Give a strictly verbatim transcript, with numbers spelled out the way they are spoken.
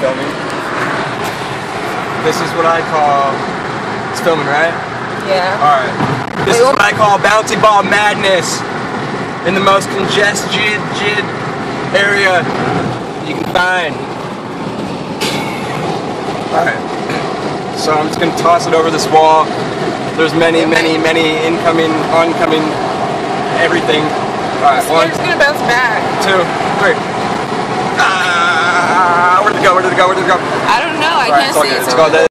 filming. This is what I call... It's filming, right? Yeah. Alright. This Wait, is what I call bouncy ball madness in the most congested area you can find. Alright. So I'm just going to toss it over this wall. There's many, many, many incoming, oncoming, everything. Alright, one. It's going to bounce back. Two, three. Ah, where did it go? Where did it go? Where did it go? I don't know. I All can't right, see it. Let's go.